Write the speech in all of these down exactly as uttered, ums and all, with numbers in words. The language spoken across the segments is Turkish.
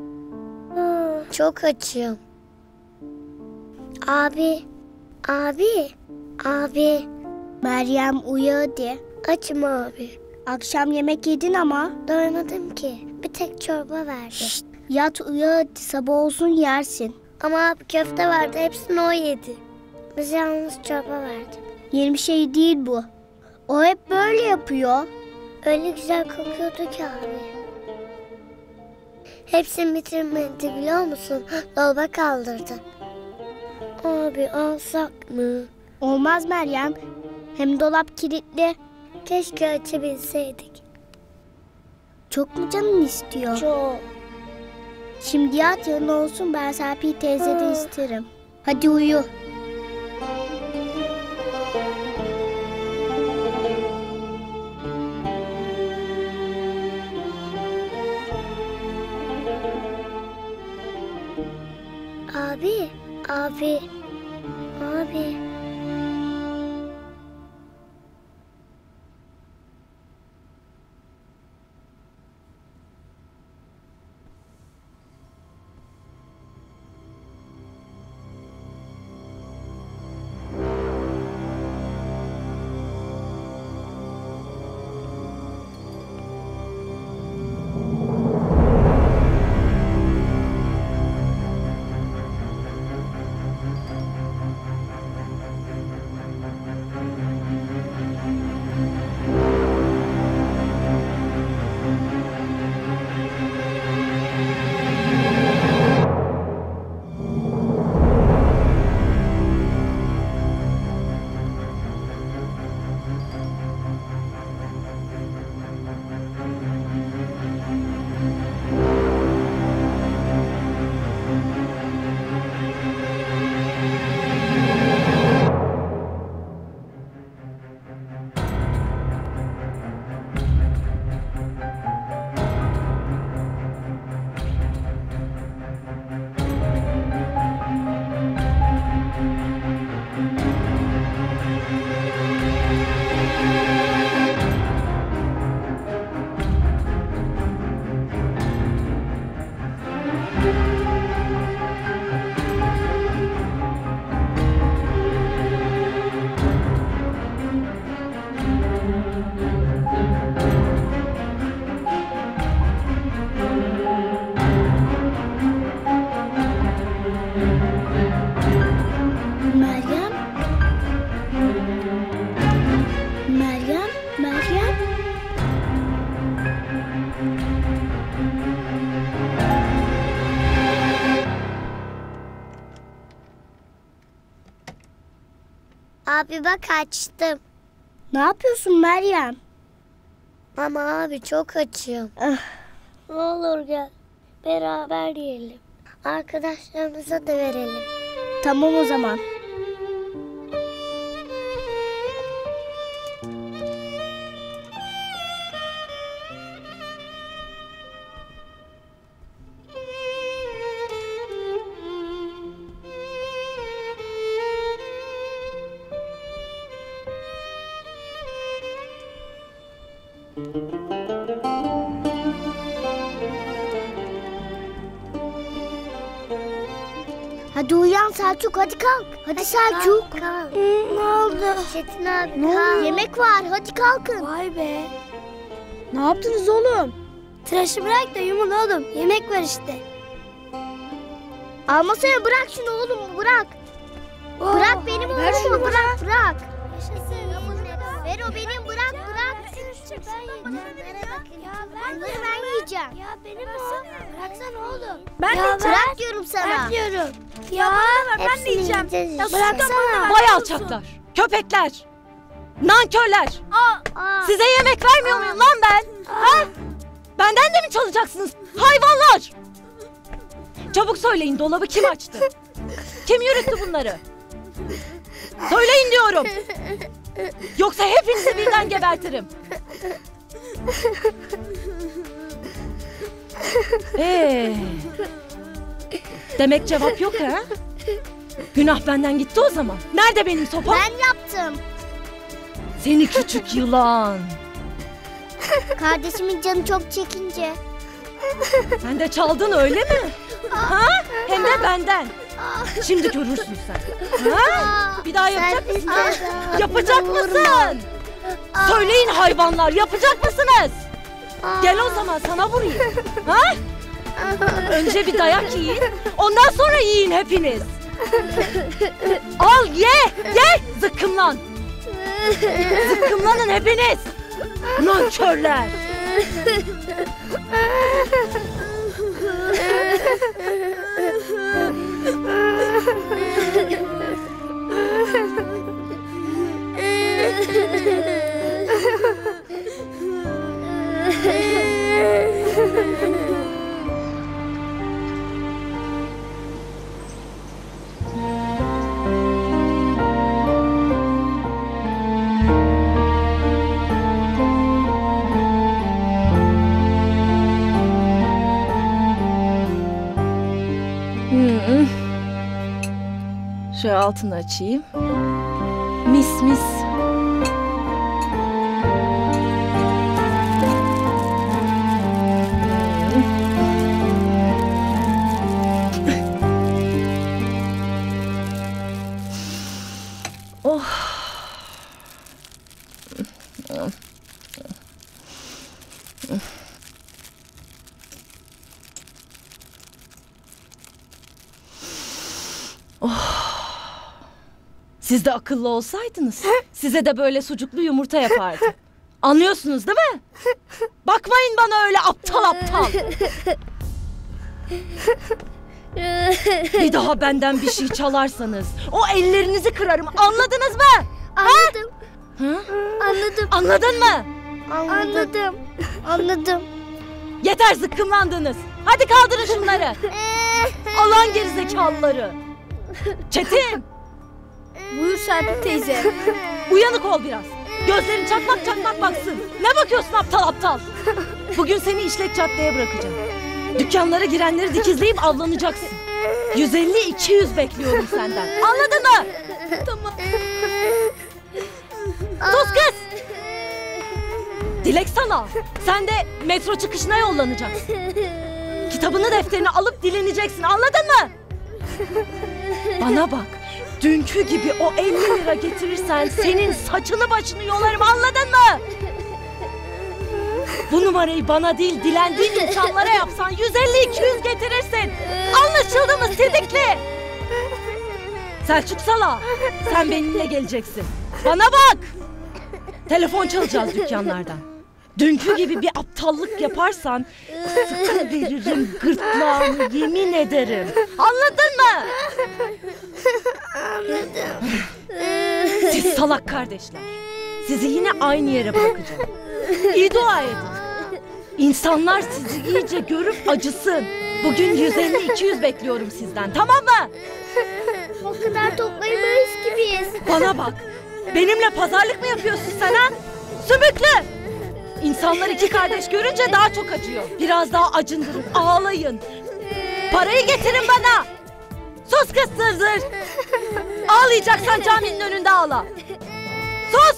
Çok açım. Abi, abi, abi. Meryem uyu hadi. Açım abi. Akşam yemek yedin ama. Doymadım ki. Bir tek çorba verdi. Şşt, yat uyu hadi, sabah olsun yersin. Ama abi köfte vardı, hepsini o yedi. Bize yalnız çorba verdi. Yeni bir şey değil bu. O hep böyle yapıyor. Öyle güzel kokuyordu ki abi. Hepsini bitirmedi biliyor musun? Dolaba kaldırdı. Abi alsak mı? Olmaz Meryem. Hem dolap kilitli. Keşke açabilseydik. Çok mu canın istiyor? Çok. Şimdi yat, yarın olsun ben Serpil teyzeden Aa. isterim. Hadi uyu. Abi, abi, abi. Meryem? Meryem? Meryem? Abi bak açtım. Ne yapıyorsun Meryem? Ama abi çok açım. Ah. Ne olur gel. Beraber yiyelim. Arkadaşlarımıza da verelim. Tamam o zaman. Hadi uyan Selçuk, hadi kalk. Hadi, hadi Selçuk. Kalk, kalk. Hmm, ne oldu? Çetin abi Ne kalk. oldu? Yemek var, hadi kalkın. Vay be. Ne yaptınız oğlum? Tıraşı bırak da yumun oğlum. Yemek var işte. Almasana, bırak şunu oğlum, bırak. Oo, bırak benim oğlumu, ver şunu bırak, bana. bırak. Yaşasın. Ver o benim, bırak, bırak. Ben yiyeceğim. Ya Bunları ben yiyeceğim. Ya benim o. Bıraksana oğlum. Ben ya de bırak diyorum sana. Ben diyorum. Ya, bana ver, ben de yiyeceğim. Ya bıraksana. Vay alçaklar, köpekler, nankörler. Aa. Size yemek vermiyor muyum lan ben? Ha? Benden de mi çalacaksınız hayvanlar? Çabuk söyleyin, dolabı kim açtı? Kim yürüttü bunları? Söyleyin diyorum. Yoksa hepinizi birden gebertirim. Ee, demek cevap yok ha? Günah benden gitti o zaman. Nerede benim sopam? Ben yaptım. Seni küçük yılan. Kardeşimin canı çok çekince. Sen de çaldın öyle mi? Ha? Hem de benden. Şimdi görürsün sen. Ha? Bir daha yapacak mısın? Ha? Yapacak mısın? Söyleyin hayvanlar, yapacak mısınız? Gel o zaman sana vurayım. Ha? Önce bir dayak yiyin, ondan sonra yiyin hepiniz. Al ye, ye, zıkkımlan. Zıkkımlanın hepiniz. Nankörler. Hmm. Şöyle altını açayım. Mis mis. Oh. Siz de akıllı olsaydınız, size de böyle sucuklu yumurta yapardım. Anlıyorsunuz değil mi? Bakmayın bana öyle aptal aptal. Bir daha benden bir şey çalarsanız o ellerinizi kırarım. Anladınız mı? Anladım. Ha? Anladım. Anladın mı? Anladım. Anladım. Yeter zıkkımlandınız. Hadi kaldırın şunları. Allah'ın gerizekalıları. Çetin, Buyur Serpil teyze. uyanık ol biraz. Gözlerin çakmak çakmak baksın. Ne bakıyorsun aptal aptal? Bugün seni işlek caddeye bırakacağım. Dükkanlara girenleri dikizleyip avlanacaksın. yüz elli iki yüz bekliyorum senden. Anladın mı? Tamam. Sus kız! Dilek sana. Sen de metro çıkışına yollanacaksın. Kitabını defterini alıp dileneceksin. Anladın mı? Bana bak. Dünkü gibi o elli lira getirirsen senin saçını başını yolarım. Anladın mı? Bu numarayı bana değil dilendiğin insanlara yapsan yüz elli iki yüz getirirsin. Anlaşıldı mı sidikli? Selçuk Sala, sen benimle geleceksin. Bana bak. Telefon çalacağız dükkanlardan. Dünkü gibi bir aptallık yaparsan sıkı veririm gırtlağını, yemin ederim. Anladın mı? Anladım. Siz salak kardeşler. Sizi yine aynı yere bırakacağım. İyi dua edin. İnsanlar sizi iyice görüp acısın. Bugün yüz elli iki yüz bekliyorum sizden, tamam mı? O kadar toplayamayız ki biz. Bana bak. Benimle pazarlık mı yapıyorsun sen ha? Sümüklü! İnsanlar iki kardeş görünce daha çok acıyor. Biraz daha acındırın, ağlayın. Parayı getirin bana. Sus kız zır zır. Ağlayacaksan caminin önünde ağla. Sus!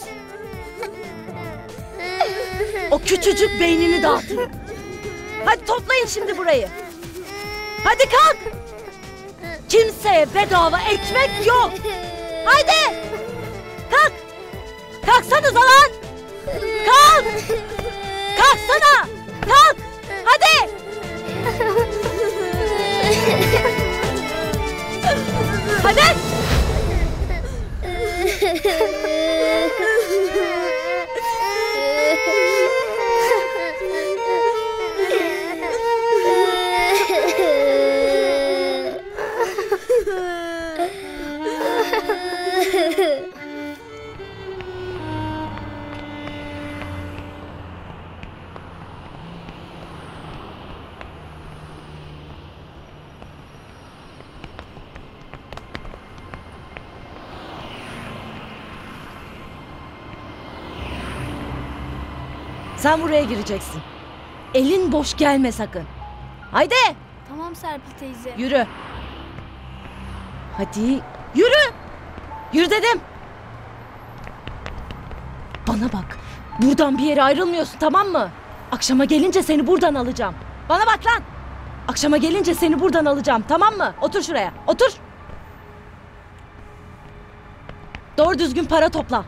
O küçücük beynini dağıtın. Hadi toplayın şimdi burayı. Hadi kalk. Kimseye bedava ekmek yok. Haydi. Kalk. Kalksanıza lan. Kalk. Kalksana. Kalk. Hadi. Hadi. Sen buraya gireceksin. Elin boş gelme sakın. Haydi. Tamam Serpil teyze. Yürü. Hadi yürü. Yürü dedim. Bana bak. Buradan bir yere ayrılmıyorsun, tamam mı? Akşama gelince seni buradan alacağım. Bana bak lan. Akşama gelince seni buradan alacağım, tamam mı? Otur şuraya, otur. Doğru düzgün para topla.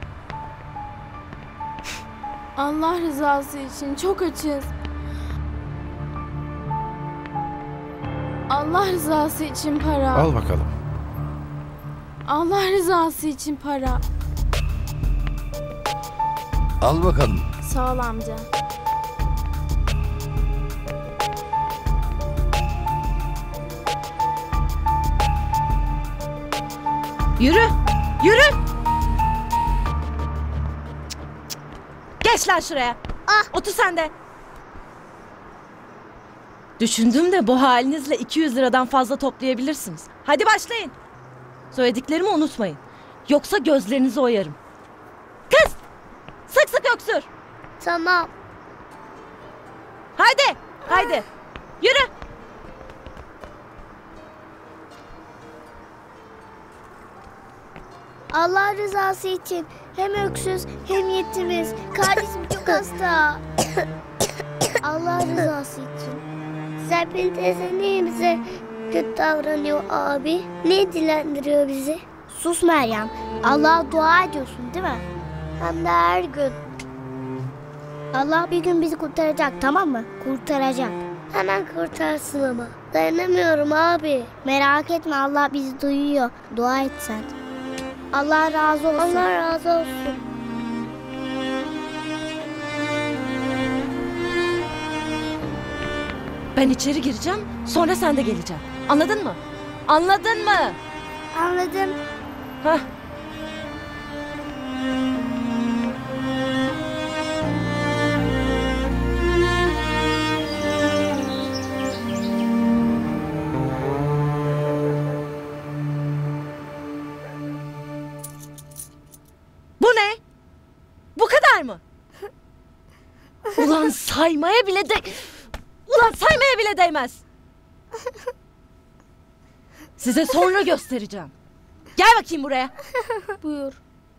Allah rızası için çok açız. Allah rızası için para. Al bakalım. Allah rızası için para. Al bakalım. Sağ ol amca. Yürü, yürü. Geç lan şuraya. Ah. Otur sen de. Düşündüm de bu halinizle iki yüz liradan fazla toplayabilirsiniz. Hadi başlayın. Söylediklerimi unutmayın. Yoksa gözlerinizi oyarım. Kız! Sık sık öksür. Tamam. Haydi, haydi. Yürü. Allah rızası için hem öksüz hem yetimiz. Kardeşim çok hasta. Allah rızası için. Serpil teyze niye bize kötü davranıyor abi? Ne dilendiriyor bizi? Sus Meryem. Allah'a dua ediyorsun değil mi? Hem de her gün. Allah bir gün bizi kurtaracak, tamam mı? Kurtaracak. Hemen kurtarsın ama. Dayanamıyorum abi. Merak etme, Allah bizi duyuyor. Dua et sen. Allah razı olsun. Allah razı olsun. Ben içeri gireceğim, sonra sen de geleceksin. Anladın mı? Anladın mı? Anladım. Hah. Bu ne? Bu kadar mı? Ulan saymaya bile de... Ulan saymaya bile değmez. Size sonra göstereceğim. Gel bakayım buraya. Buyur.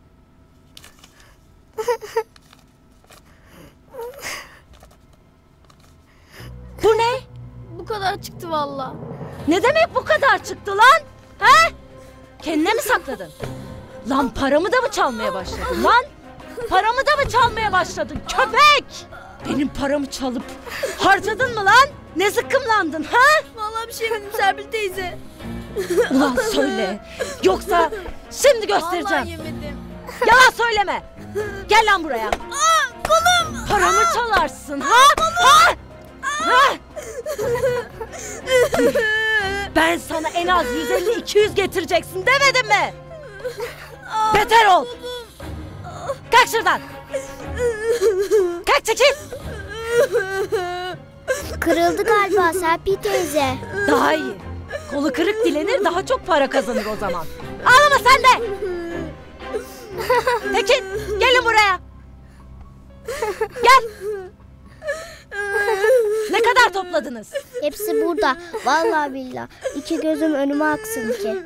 Bu ne? Bu kadar çıktı valla. Ne demek bu kadar çıktı lan? He? Kendine mi sakladın? Lan paramı da mı çalmaya başladın lan? Paramı da mı çalmaya başladın köpek? Benim paramı çalıp harcadın mı lan? Ne zıkkımlandın ha? Vallahi bir şey yemedim Serpil teyze. Ulan söyle. Yoksa şimdi göstereceğim. Vallahi yemedim. Yalan söyleme. Gel lan buraya. Aa, kolum. Paramı çalarsın ha? Ha? Ha? Ben sana en az yüz elli iki yüz getireceksin demedim mi? Beter ol. Kalk şuradan. Kalk çekil. Kırıldı galiba Serpil teyze. Daha iyi. Kolu kırık dilenir, daha çok para kazanır o zaman. Ağlama sen de. Tekin, gelin buraya. Gel. Ne kadar topladınız? Hepsi burada. Vallahi billah. İki gözüm önüme aksın ki.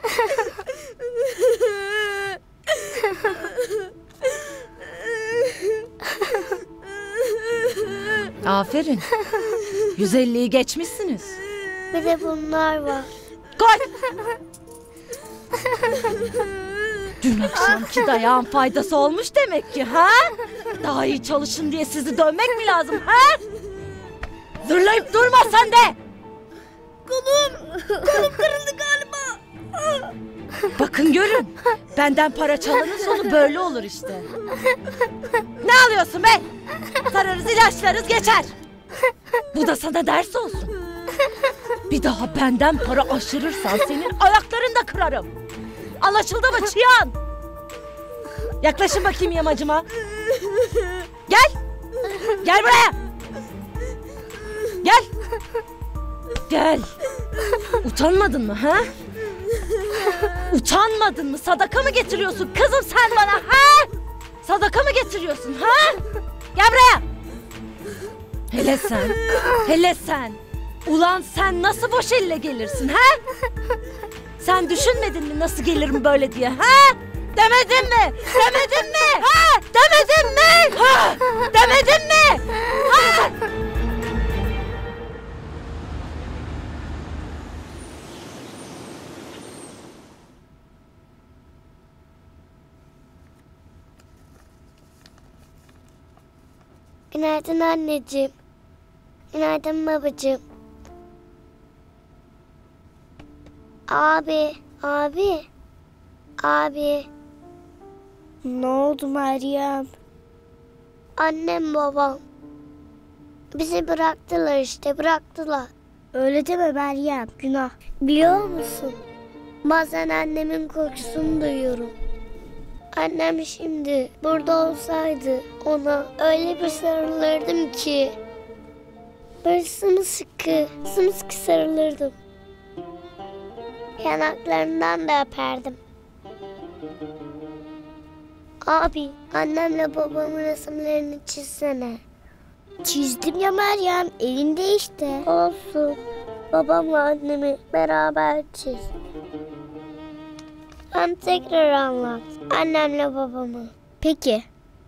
Aferin. yüz elliyi geçmişsiniz. Bir de bunlar var. Koy. Dün akşamki dayağın faydası olmuş demek ki ha? Daha iyi çalışın diye sizi dövmek mi lazım ha? Zırlayıp durma sen de. Kolum. Kolum kırıldı galiba. Bakın görün. Benden para çalanın sonu böyle olur işte. Ne alıyorsun be? Sararız, ilaçlarız, geçer. Bu da sana ders olsun. Bir daha benden para aşırırsan senin ayaklarını da kırarım. Anlaşıldı mı çıyan? Yaklaşın bakayım yamacıma. Gel. Gel buraya. Gel. Gel. Utanmadın mı ha? Utanmadın mı? Sadaka mı getiriyorsun kızım sen bana ha? Sadaka mı getiriyorsun ha? Gel buraya. Hele sen. Hele sen. Ulan sen nasıl boş elle gelirsin ha? Sen düşünmedin mi nasıl gelirim böyle diye ha? Demedin mi? Demedin mi? Ha? Demedin mi? Ha? Demedin mi? Ha? Günaydın anneciğim. Günaydın babacığım. Abi, abi, abi. Ne oldu Meryem? Annem babam. Bizi bıraktılar işte, bıraktılar. Öyle deme Meryem, günah. Biliyor musun? Bazen annemin kokusunu duyuyorum. Annem şimdi burada olsaydı ona öyle bir sarılırdım ki. Böyle sımsıkı, sımsıkı sarılırdım. Yanaklarından da öperdim. Abi, annemle babamın resimlerini çizsene. Çizdim ya Meryem, elinde işte. Olsun. Babamla annemi beraber çiz. Sen tekrar anlat. Annemle babamı. Peki.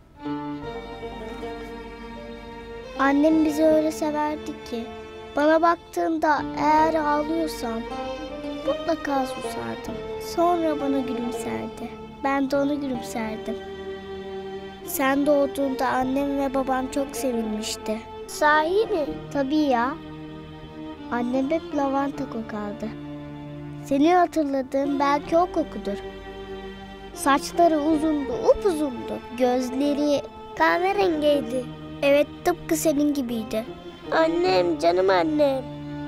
Annem bizi öyle severdi ki bana baktığında eğer ağlıyorsam mutlaka susardım. Sonra bana gülümserdi. Ben de ona gülümserdim. Sen doğduğunda annem ve babam çok sevinmişti. Sahi mi? Tabii ya. Annem hep lavanta kokardı. Senin hatırladığın belki o kokudur. Saçları uzundu, upuzundu. Gözleri Kahverengiydi. evet tıpkı senin gibiydi. Annem, canım annem.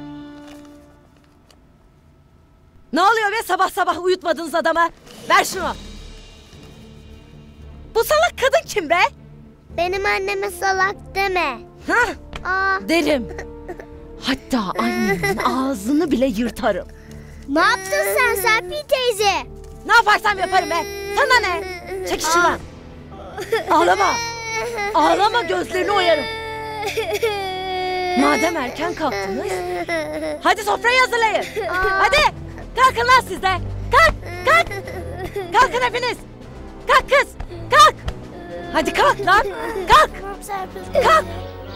Ne oluyor be sabah sabah uyutmadınız adamı? Ver şunu. Bu salak kadın kim be? Benim anneme salak deme. Hah, Aa, derim. Hatta annenin ağzını bile yırtarım. Ne yaptın sen Serpil teyze? Ne yaparsam yaparım be. Sana ne? Çekil şuradan. Ağlama. Ağlama, gözlerini oyarım. Madem erken kalktınız, hadi sofrayı hazırlayın. Hadi kalkın lan siz de. Kalk, kalk. Kalkın hepiniz. Kalk kız, kalk. Hadi kalk lan, kalk. Tamam Serpil. Kalk.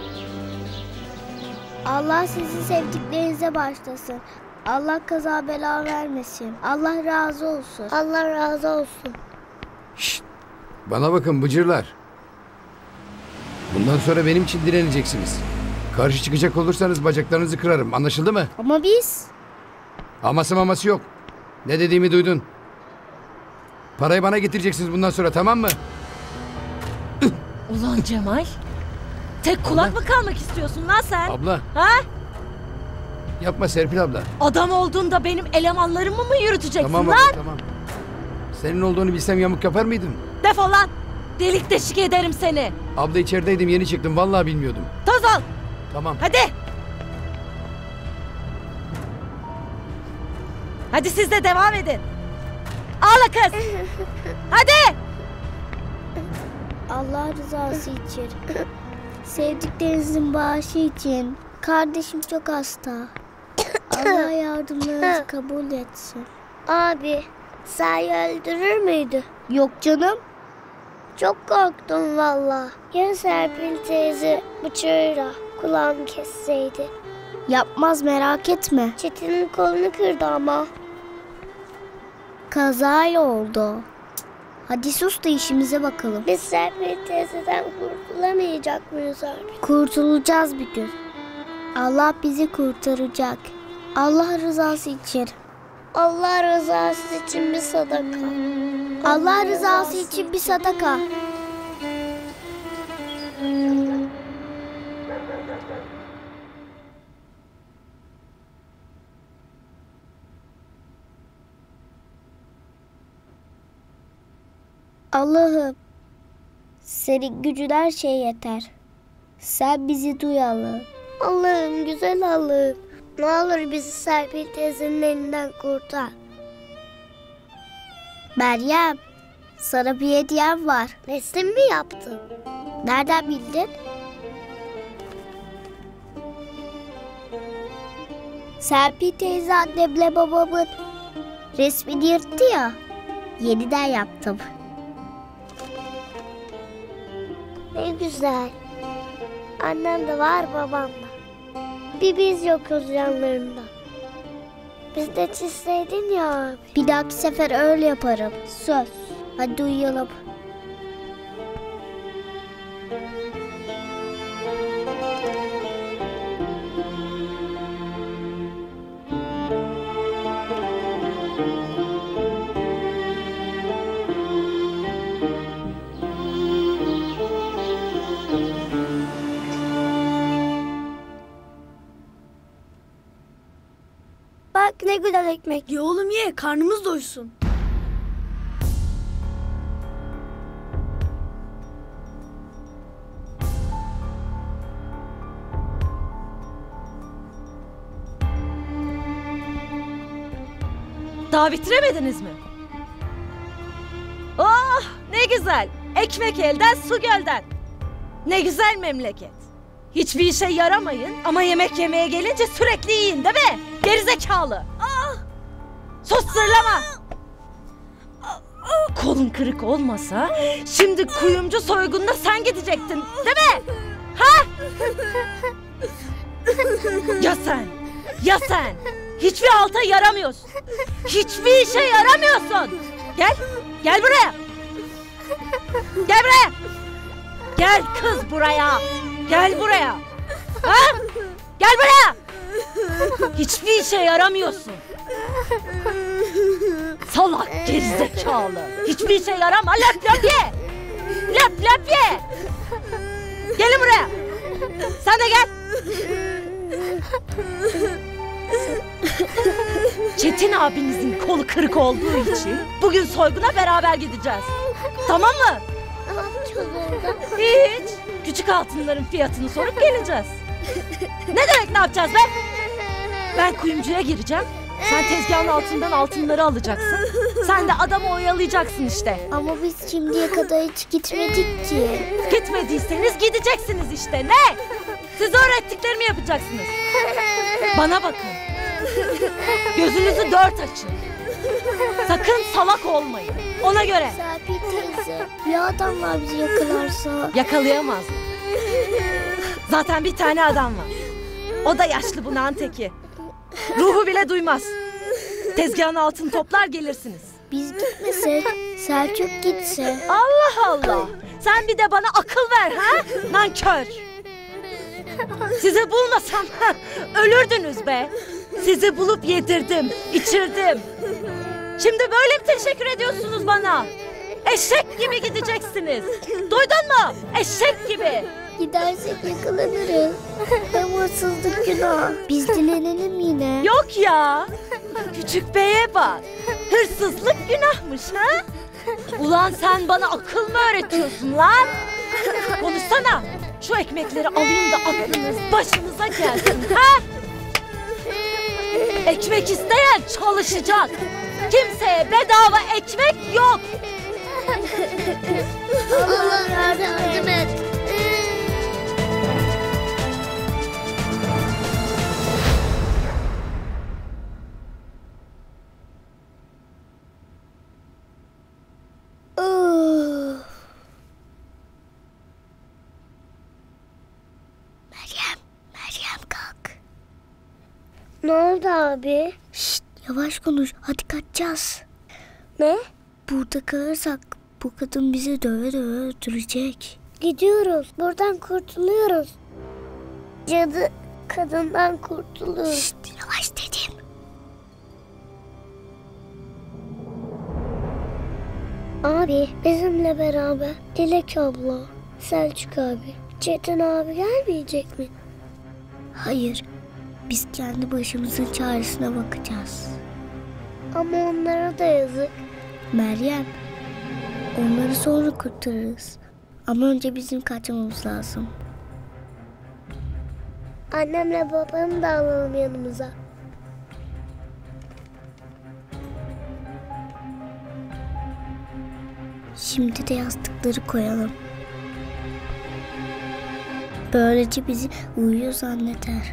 Allah sizi sevdiklerinize başlasın. Allah kaza bela vermesin. Allah razı olsun. Allah razı olsun. Bana bakın bıcırlar. Bundan sonra benim için direneceksiniz. Karşı çıkacak olursanız bacaklarınızı kırarım. Anlaşıldı mı? Ama biz... Aması maması yok. Ne dediğimi duydun. Parayı bana getireceksiniz bundan sonra, tamam mı? Ulan Cemal, tek kulak mı kalmak istiyorsun lan sen? Abla Ha? yapma Serpil abla. Adam olduğunda benim elemanlarımı mı yürüteceksin Tamam lan? abla, tamam. Senin olduğunu bilsem yamuk yapar mıydım? Defol lan. Delik deşik ederim seni. Abla içerideydim, yeni çıktım, vallahi bilmiyordum. Toz ol. Tamam. Hadi. Hadi siz de devam edin. Ağla kız. Hadi. Allah rızası için, sevdiklerinizin bağışı için, kardeşim çok hasta. Allah yardımlarınızı kabul etsin. Abi, sahi öldürür müydü? Yok canım. Çok korktum valla. Ya Serpil teyze bıçağıyla kulağımı kesseydi? Yapmaz, merak etme. Çetin'in kolunu kırdı ama. Kazayla oldu. Hadi sus da işimize bakalım. Biz Serpil teyzeden kurtulamayacak mıyız abi? Kurtulacağız bir gün. Allah bizi kurtaracak. Allah rızası için. Allah rızası için bir sadaka. Allah rızası için bir sadaka. Allah'ım, senin gücün her şeye yeter. Sen bizi duy Allah'ım. Allah'ım, güzel Allah'ım. Ne olur bizi Serpil teyzenin elinden kurtar. Meryem, sana bir hediyem var. Resim mi yaptın? Nereden bildin? Serpil teyze annemle babamın resmini yırttı ya. Yeniden yaptım. Ne güzel. Annem de var, babam da. Bir biz yokuz yanlarında. Biz de çizseydin ya abi. Bir dahaki sefer öyle yaparım. Söz. Hadi uyuyalım. ekmek. Ye oğlum ye, karnımız doysun. Daha bitiremediniz mi? Oh ne güzel. Ekmek elden su gölden. Ne güzel memleket. Hiçbir işe yaramayın ama yemek yemeye gelince sürekli yiyin değil mi? Gerizekalı. Ah! Sus sırlama. Kolun kırık olmasa şimdi kuyumcu soygununa sen gidecektin değil mi? Ha? Ya sen? Ya sen? Hiçbir alta yaramıyorsun. Hiçbir işe yaramıyorsun. Gel. Gel buraya. Gel buraya. Gel kız buraya. Gel buraya. Ha? Gel buraya. Hiçbir işe yaramıyorsun. Salak gerizekalı. Hiçbir işe yarama. Lap lap ye. Lap lap ye. Gelin buraya. Sen de gel. Çetin abinizin kolu kırık olduğu için bugün soyguna beraber gideceğiz. Tamam mı? Hiç. Küçük altınların fiyatını sorup geleceğiz. Ne demek ne yapacağız be? Ben kuyumcuya gireceğim. Sen tezgahın altından altınları alacaksın. Sen de adamı oyalayacaksın işte. Ama biz şimdiye kadar hiç gitmedik ki. Gitmediyseniz gideceksiniz işte. Ne? Size öğrettiklerimi yapacaksınız. Bana bakın. Gözünüzü dört açın. Sakın salak olmayın. Ona göre. Serpil teyze, ya adamlar bizi yakalarsa? Yakalayamaz. Zaten bir tane adam var. O da yaşlı bunağın teki. Ruhu bile duymaz. Tezgahın altını toplar gelirsiniz. Biz gitmesek, Selçuk gitse. Allah Allah. Sen bir de bana akıl ver ha? Nankör. Sizi bulmasam ölürdünüz be. Sizi bulup yedirdim, içirdim. Şimdi böyle mi teşekkür ediyorsunuz bana? Eşek gibi gideceksiniz. Duydun mu? Eşek gibi. Gidersek yakalanırız. Hem hırsızlık günah. Biz dilenelim yine. Yok ya. Küçük beye bak. Hırsızlık günahmış ha? Ulan sen bana akıl mı öğretiyorsun lan? Konuşsana. Şu ekmekleri alayım da aklınız başınıza gelsin ha? Ekmek isteyen çalışacak. Kimseye bedava ekmek yok. Allah yardım et. Meryem, Meryem kalk. Ne oldu abi? Şşt, yavaş konuş. Hadi kaçacağız. Ne? Burada kalırsak bu kadın bizi döve döve öldürecek. Gidiyoruz. Buradan kurtuluyoruz. Cadı kadından kurtuluyoruz. Şşt, yavaş dedim. Abi bizimle beraber Dilek abla, Selçuk abi, Çetin abi gelmeyecek mi? Hayır, biz kendi başımızın çaresine bakacağız. Ama onlara da yazık. Meryem, onları sonra kurtarırız. Ama önce bizim kaçmamız lazım. Annemle babamı da alalım yanımıza. Şimdi de yastıkları koyalım. Böylece bizi uyuyor zanneder.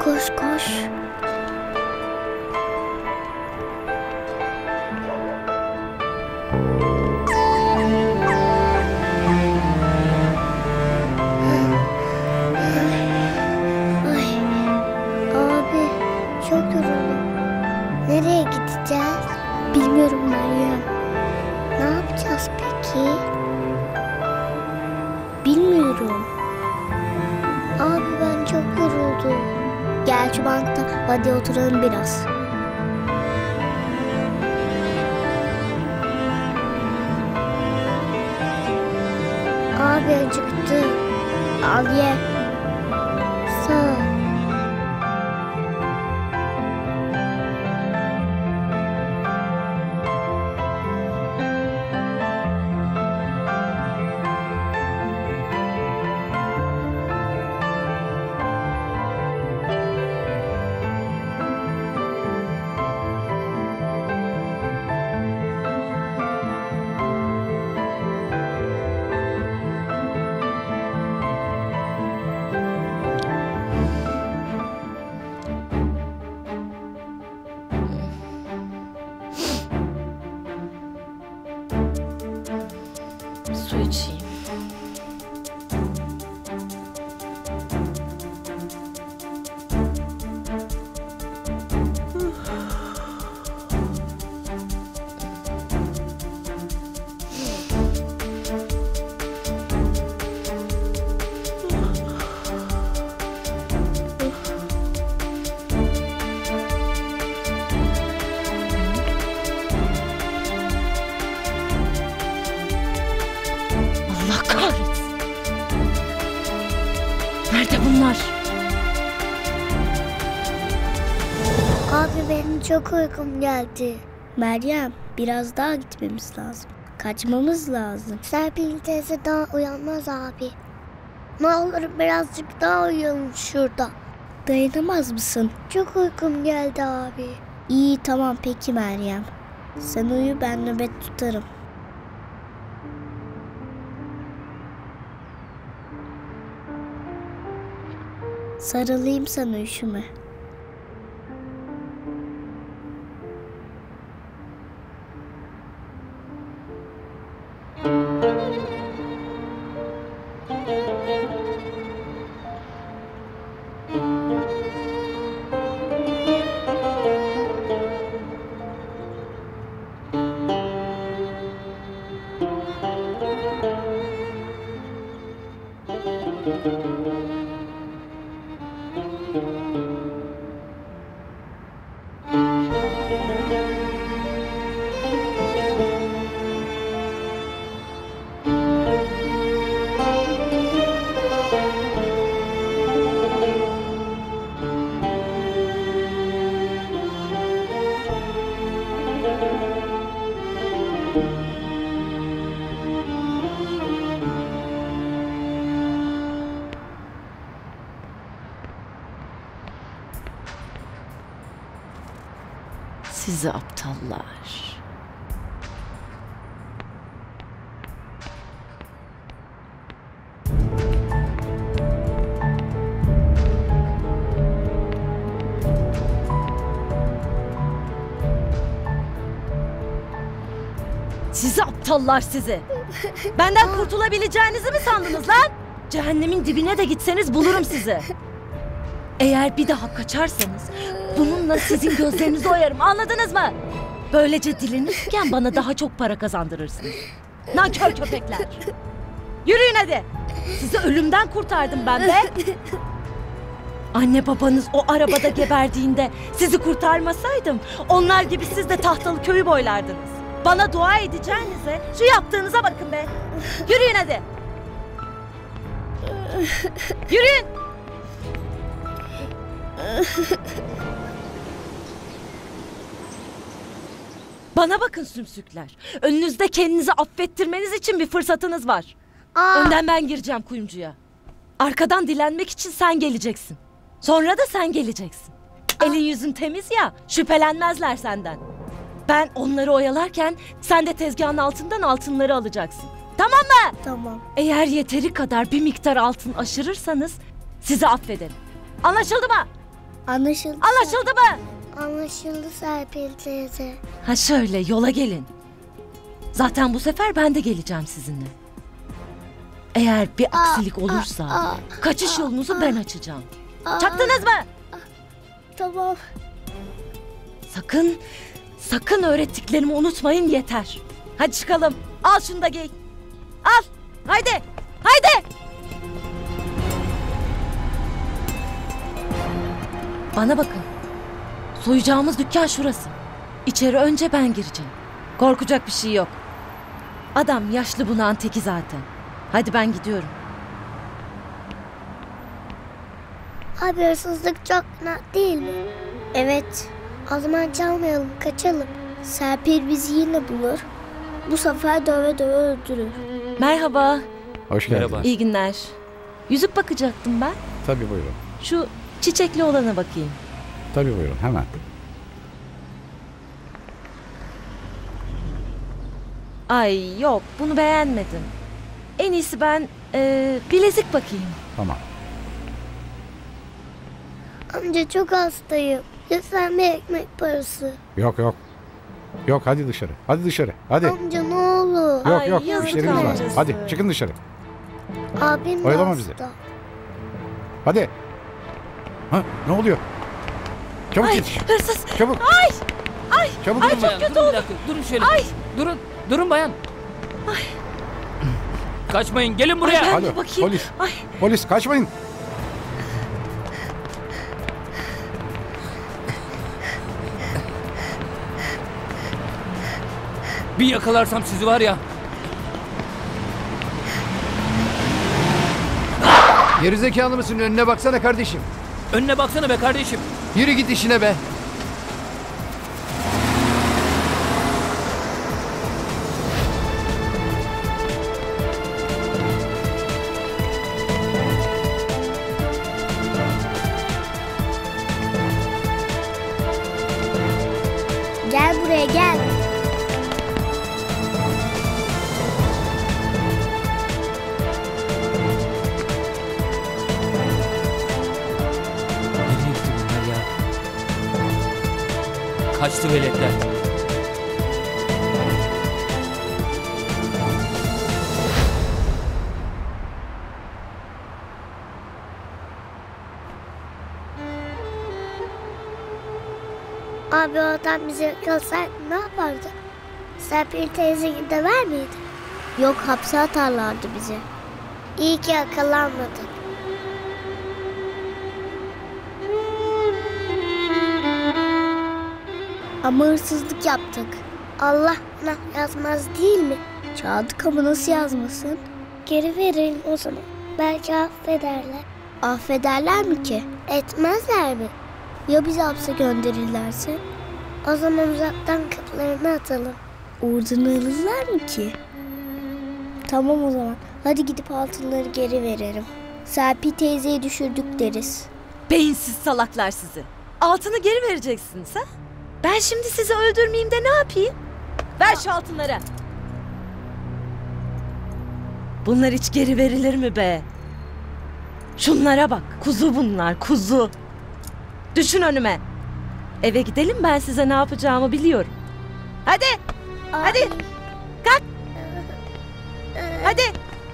Koş koş. Ay, abi çok yoruldum. Nereye gideceğiz? Bilmiyorum Meryem. Ne yapacağız peki? Bilmiyorum. Abi ben çok yoruldum. Gel şu bankta hadi oturalım biraz. Abi acıktım. Al ye. Sağ ol. Su içeyim. Allah kahretsin. Nerede bunlar? Abi benim çok uykum geldi. Meryem biraz daha gitmemiz lazım. Kaçmamız lazım. Serpil teyze daha uyanmaz abi. Ne olur birazcık daha uyuyalım şurada. Dayanamaz mısın? Çok uykum geldi abi. İyi tamam peki Meryem. Sen uyu ben nöbet tutarım. Sarılayım sana üşüme. Sizi aptallar. Sizi aptallar sizi. Benden kurtulabileceğinizi mi sandınız lan? Cehennemin dibine de gitseniz bulurum sizi. Eğer bir daha kaçarsanız bununla sizin gözlerinizi oyarım, anladınız mı? Böylece diliniz tüken bana daha çok para kazandırırsınız. Nankör köpekler. Yürüyün hadi. Sizi ölümden kurtardım ben be. Anne babanız o arabada geberdiğinde sizi kurtarmasaydım onlar gibi siz de tahtalı köyü boylardınız. Bana dua edeceğinize şu yaptığınıza bakın be. Yürüyün hadi. Yürüyün. Bana bakın sümsükler. Önünüzde kendinizi affettirmeniz için bir fırsatınız var. Aa, Önden ben gireceğim kuyumcuya. Arkadan dilenmek için sen geleceksin. Sonra da sen geleceksin. Elin yüzün temiz ya, şüphelenmezler senden. Ben onları oyalarken sen de tezgahın altından altınları alacaksın. Tamam mı? Tamam. Eğer yeteri kadar bir miktar altın aşırırsanız sizi affederim. Anlaşıldı mı? Anlaşıldı. Anlaşıldı mı? Anlaşıldı Serpil teyze. Ha şöyle yola gelin. Zaten bu sefer ben de geleceğim sizinle. Eğer bir aksilik olursa kaçış yolunuzu ben açacağım. Çaktınız mı? Tamam. Sakın, sakın öğrettiklerimi unutmayın yeter. Hadi çıkalım. Al şunu da giy. Al. Haydi. Haydi. Bana bakın. Soyacağımız dükkan şurası. İçeri önce ben gireceğim. Korkacak bir şey yok. Adam yaşlı bunağın teki zaten. Hadi ben gidiyorum. Abi hırsızlık çok günah değil mi? Evet. O zaman çalmayalım, kaçalım. Serpil bizi yine bulur. Bu sefer döve döve öldürür. Merhaba. Hoş geldin. Merhaba. İyi günler. Yüzük bakacaktım ben. Tabii buyurun. Şu çiçekli olana bakayım. Tabii buyurun hemen. Ay yok bunu beğenmedim. En iyisi ben eee, bilezik bakayım. Tamam. Amca çok hastayım. Lütfen bir ekmek parası. Yok yok. Yok hadi dışarı. Hadi dışarı. Hadi. Amca ne olur. Yok Ay, yok yazık işlerimiz var. amcası. Hadi çıkın dışarı. Abim de Oyalama hasta. bizi. Hadi. Ha ne oluyor? Çabuk Ay yetiş. hırsız. Çabuk. Ay. Ay. Çabuk Ay, yetiş. çok Bayan, kötü durun oldu. bir dakika. Durun şöyle. Ay. Durun. Durun bayan. Kaçmayın. Gelin buraya. Ben Alo, bir bakayım. polis. Ay. Polis kaçmayın. Bir yakalarsam sizi var ya. Gerizekalı mısın? Önüne baksana kardeşim. Önüne baksana be kardeşim. Yürü git işine be. Gel buraya gel. Nereye gitti bunlar ya? Kaçtı veletler. Abi o adam bizi yakalasaydı ne yapardı? Serpil teyze gider miydi? Yok hapse atarlardı bizi. İyi ki yakalanmadık. Ama hırsızlık yaptık. Allah bana yazmaz değil mi? Çaldık ama nasıl yazmasın? Geri verelim o zaman. Belki affederler. Affederler mi ki? Etmezler mi? Ya bizi hapse gönderirlerse? O zaman uzaktan kapılarını atalım. Oradan alırlar mı ki? Tamam o zaman. Hadi gidip altınları geri verelim. Serpil teyzeye düşürdük deriz. Beyinsiz salaklar sizi. Altını geri vereceksiniz ha? Ben şimdi sizi öldürmeyeyim de ne yapayım? Ver şu altınları. Bunlar hiç geri verilir mi be? Şunlara bak. Kuzu bunlar, kuzu. Düşün önüme. Eve gidelim, ben size ne yapacağımı biliyorum. Hadi. Hadi. Kalk. Hadi.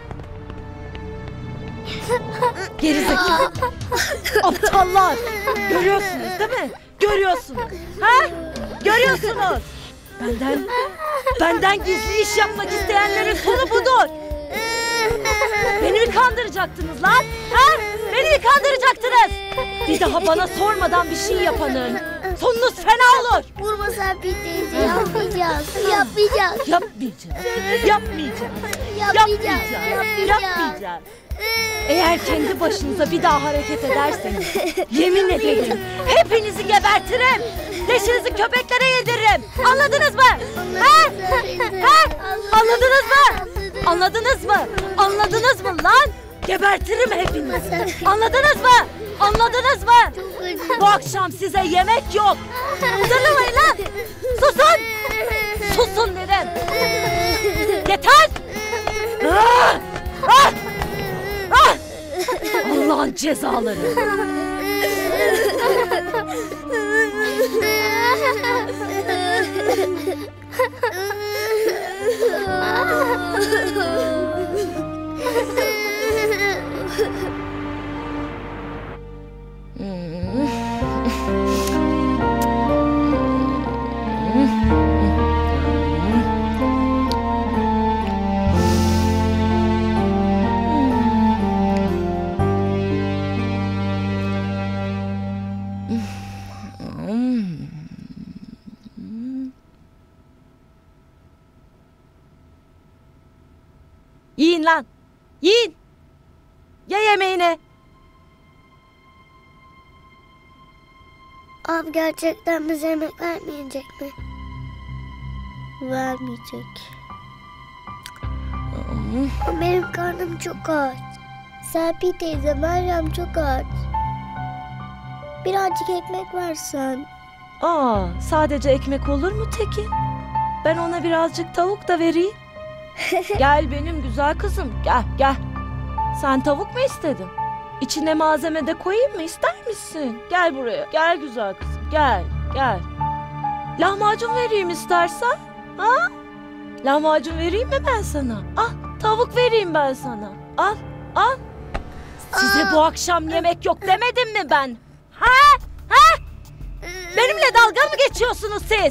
Gerizekalı. Aptallar. Görüyorsunuz değil mi? Görüyorsunuz. Ha? Görüyorsunuz. Benden benden gizli iş yapmak isteyenlerin sonu budur. Beni mi kandıracaktınız lan? Ha? Beni mi kandıracaktınız? Bir daha bana sormadan bir şey yapanın sonunuz fena olur. Vurma Serpil teyze, yapmayacağız. Yapmayacağız. Yapmayacağız. Yapmayacağız. Yapmayacağız. Yapmayacağız. Yapmayacağız. Eğer kendi başınıza bir daha hareket ederseniz yemin ederim hepinizi gebertirim. Leşinizi köpeklere yediririm. Anladınız mı? Ha? Ha? Anladınız mı? Anladınız mı? Anladınız mı lan? Gebertirim hepinizi. Anladınız mı? Anladınız mı? Bu akşam size yemek yok. Zırlamayın lan. Susun. Susun dedim. Yeter. Ah! Ah! Ah! Allah'ın cezaları. Yiyin lan. Yiyin. Ye yemeğini. Abi gerçekten bize yemek vermeyecek mi? Vermeyecek. Benim karnım çok aç. Serpil teyze, Meryem çok aç. Birazcık ekmek versen. Aa, sadece ekmek olur mu Tekin? Ben ona birazcık tavuk da vereyim. Gel benim güzel kızım. Gel gel. Sen tavuk mu istedin? İçine malzeme de koyayım mı? İster misin? Gel buraya. Gel güzel kızım. Gel gel. Lahmacun vereyim istersen. Ha? Lahmacun vereyim mi ben sana? Al, tavuk vereyim ben sana. Al al. Size bu akşam yemek yok demedim mi ben? Ha? Ha? Benimle dalga mı geçiyorsunuz siz?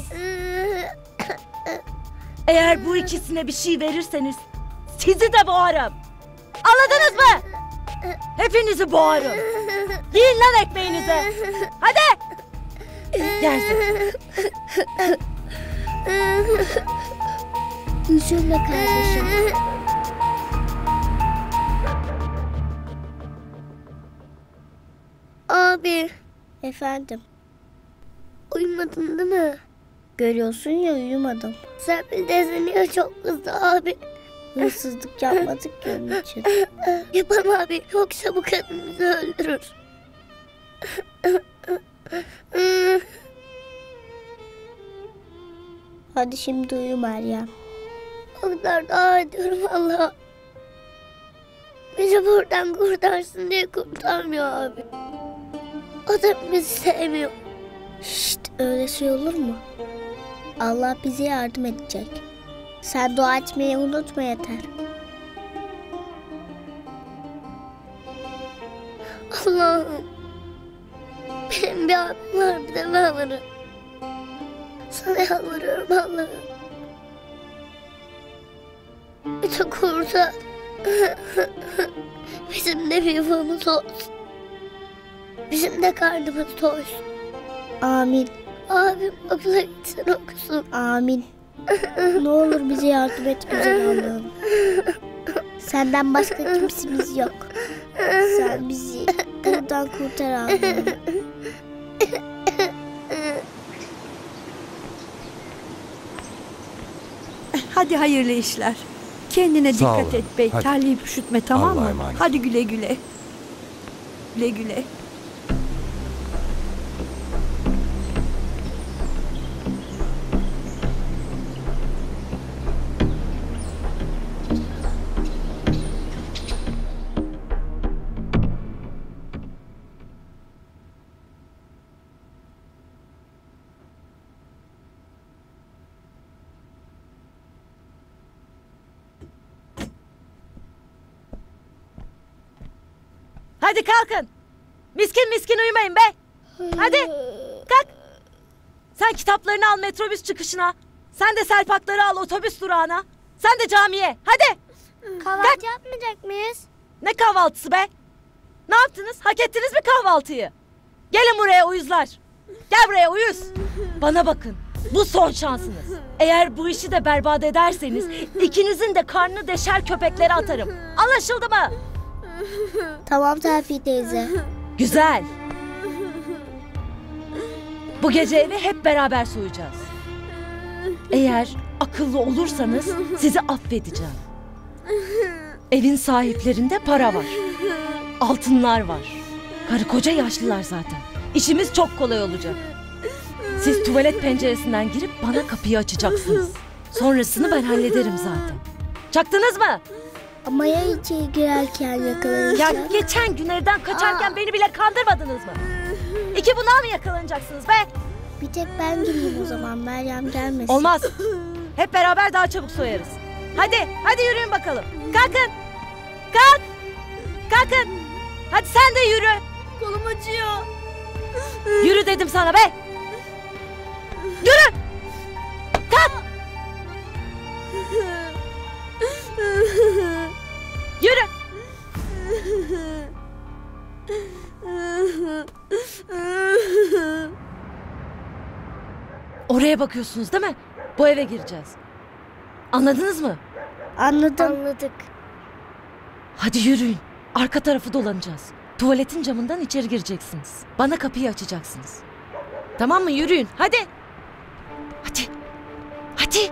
Eğer bu ikisine bir şey verirseniz sizi de boğarım. Anladınız mı? Hepinizi boğarım. Yiyin lan ekmeğinizi. Hadi. Gel sen. Üzülme kardeşim. Abi Efendim, uyumadın değil mi? görüyorsun ya uyumadım. Serpil teyze niye çok kızdı abi? Hırsızlık yapmadık ki onun için. Yapamam abi yoksa bu kadın bizi öldürür. Hadi şimdi uyu Meryem. O kadar dua ediyorum Allah. Bizi buradan kurtarsın diye kurtarmıyor abi. O da bizi sevmiyor. Şşt, öyle şey olur mu? Allah bize yardım edecek. Sen dua etmeyi unutma yeter. Allah'ım. Benim bir abim var bir de ben varım. Sana yalvarıyorum Allah'ım. Bizi kurtar. Bizim de bir yuvamız olsun. Bizim de karnımız doysun. Amin, Abim okula gitsin okusun. amin. Ne olur bize yardım et güzel Allah'ım. Senden başka kimsemiz yok. Sen bizi buradan kurtar Allah'ım. Hadi hayırlı işler. Kendine Sağ dikkat olun. et bey. Hadi. Terleyip üşütme, tamam Allah'a mı? emanet. Hadi güle güle. Güle güle. Hadi kalkın. Miskin miskin uyumayın be. Hadi kalk. Sen kitaplarını al metrobüs çıkışına. Sen de selpakları al otobüs durağına. Sen de camiye. Hadi. Kahvaltı yapmayacak mıyız? Ne kahvaltısı be? Ne yaptınız? Hak ettiniz mi kahvaltıyı? Gelin buraya uyuzlar. Gel buraya uyuz. Bana bakın. Bu son şansınız. Eğer bu işi de berbat ederseniz ikinizin de karnını deşer köpeklere atarım. Anlaşıldı mı? Tamam Serpil teyze. Güzel. Bu gece evi hep beraber soyacağız. Eğer akıllı olursanız sizi affedeceğim. Evin sahiplerinde para var. Altınlar var. Karı koca yaşlılar zaten. İşimiz çok kolay olacak. Siz tuvalet penceresinden girip bana kapıyı açacaksınız. Sonrasını ben hallederim zaten. Çaktınız mı? Ama ya içeri girerken yakalanırsa? Ya geçen gün evden kaçarken beni bile kandırmadınız mı? İki bunağa mı yakalanacaksınız be? Bir tek ben gireyim o zaman, Meryem gelmesin. Olmaz. Hep beraber daha çabuk soyarız. Hadi, hadi yürüyün bakalım. Kalkın. Kalk. Kalkın. Hadi sen de yürü. Kolum acıyor. Yürü dedim sana be. Yürü. Kalk. Yürü. Oraya bakıyorsunuz değil mi? Bu eve gireceğiz. Anladınız mı? Anladım. Anladık. Hadi yürüyün. Arka tarafı dolanacağız. Tuvaletin camından içeri gireceksiniz. Bana kapıyı açacaksınız. Tamam mı? Yürüyün. Hadi. Hadi. Hadi.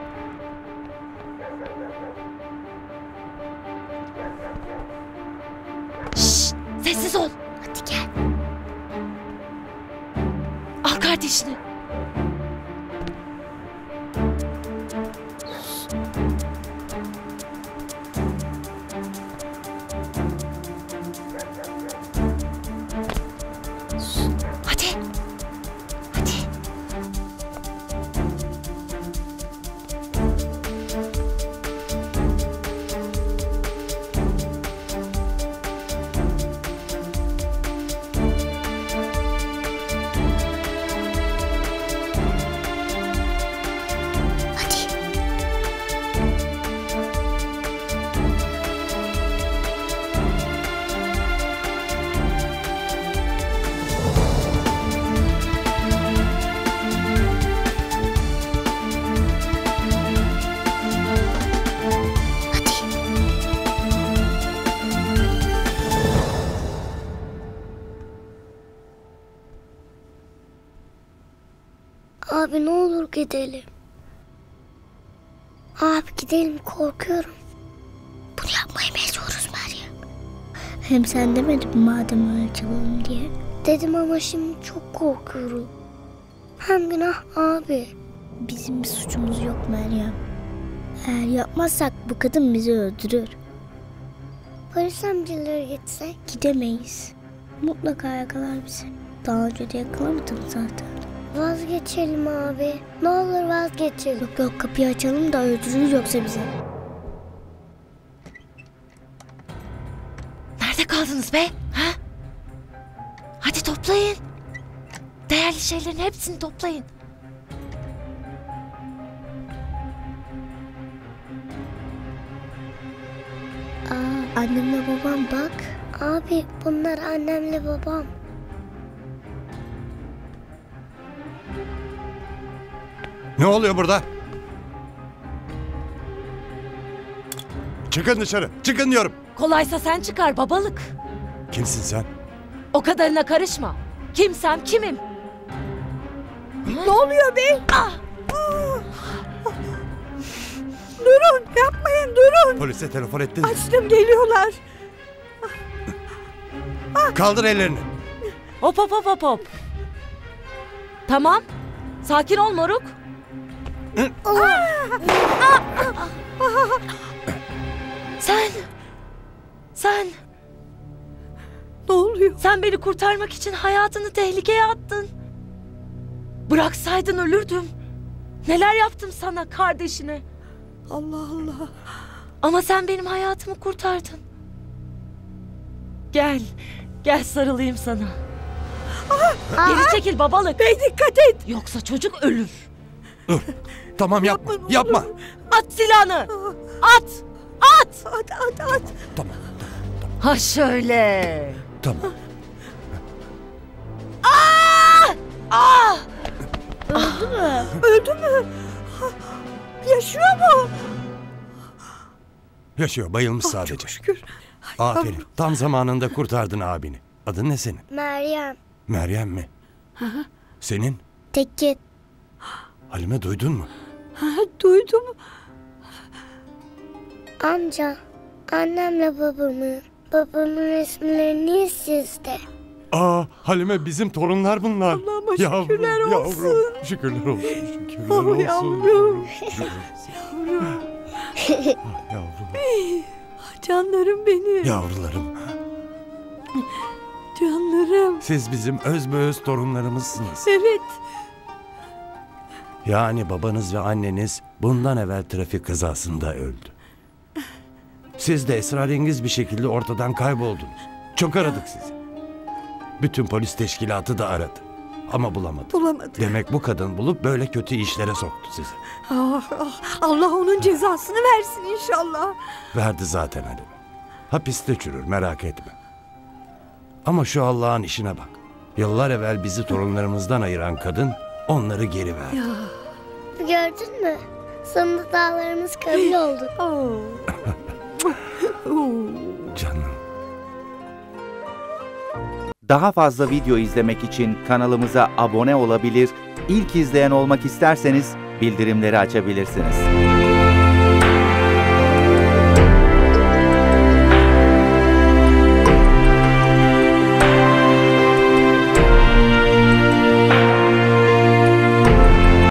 Şşş, sessiz ol. Hadi gel. Al kardeşini. Hadi. Hadi. Hadi. Abi ne olur gidelim. Abi gidelim, korkuyorum. Bunu yapmaya mecburuz Meryem. Hem sen demedin mi madem öyle çalalım diye? Dedim ama şimdi çok korkuyorum. Hem günah abi. Bizim bir suçumuz yok Meryem. Eğer yapmazsak bu kadın bizi öldürür. Polis amcalara gitsek. Gidemeyiz. Mutlaka yakalar bizi. Daha önce de yakalamadım zaten. Vazgeçelim abi. Ne olur vazgeçelim. Yok yok, kapıyı açalım da öldürür yoksa bizi. Nerede kaldınız be? Ha? Hadi toplayın. Değerli şeylerin hepsini toplayın. Aa, annemle babam bak. Abi bunlar annemle babam. Ne oluyor burada? Çıkın dışarı. Çıkın diyorum. Kolaysa sen çıkar babalık. Kimsin sen? O kadarına karışma. Kimsem kimim. Ne oluyor be? Ah! Durun, yapmayın, durun. Polise telefon ettin mi? Açtım, geliyorlar. Kaldır ellerini. Hop hop hop hop hop. Tamam. Sakin ol moruk. Sen. Sen. Ne oluyor? Sen beni kurtarmak için hayatını tehlikeye attın. Bıraksaydın ölürdüm. Neler yaptım sana, kardeşine. Allah Allah. Ama sen benim hayatımı kurtardın. Gel. Gel sarılayım sana. Geri çekil babalık. Bey dikkat et. Yoksa çocuk ölür. Dur. Tamam yapma. Yapma, ne Yapma. olur. At silahını. At. At. At at at. Tamam. Ha şöyle. Tamam. Ah! Öldü mü? Yaşıyor mu? Yaşıyor. Bayılmış Ah, sadece. çok şükür. Ay, Aferin. yavrum. Tam zamanında kurtardın abini. Adın ne senin? Meryem. Meryem mi? Senin? Tekin. Halime duydun mu? Ha, duydum. Amca, annemle babamın, babamın resimleri niye sizde? Aa, Halime bizim torunlar bunlar. Allah'ıma şükürler olsun. Yavrum. Şükürler olsun. Şükürler Oh, olsun. yavrum. Şükürler olsun. Yavrum. Ah, yavrum. Canlarım benim. Yavrularım. Canlarım. Siz bizim özbeöz torunlarımızsınız. Evet. Yani babanız ve anneniz bundan evvel trafik kazasında öldü. Siz de esrarengiz bir şekilde ortadan kayboldunuz. Çok aradık sizi. Bütün polis teşkilatı da aradı. Ama bulamadı. Bulamadım. Demek bu kadın bulup böyle kötü işlere soktu sizi. Ah, ah, Allah onun cezasını versin inşallah. Verdi zaten Halime. Hapiste çürür, merak etme. Ama şu Allah'ın işine bak. Yıllar evvel bizi torunlarımızdan ayıran kadın onları geri verdi. Gördün mü? Sonunda dağlarımız kabul oldu. Oh. Canım. Daha fazla video izlemek için kanalımıza abone olabilir, ilk izleyen olmak isterseniz bildirimleri açabilirsiniz.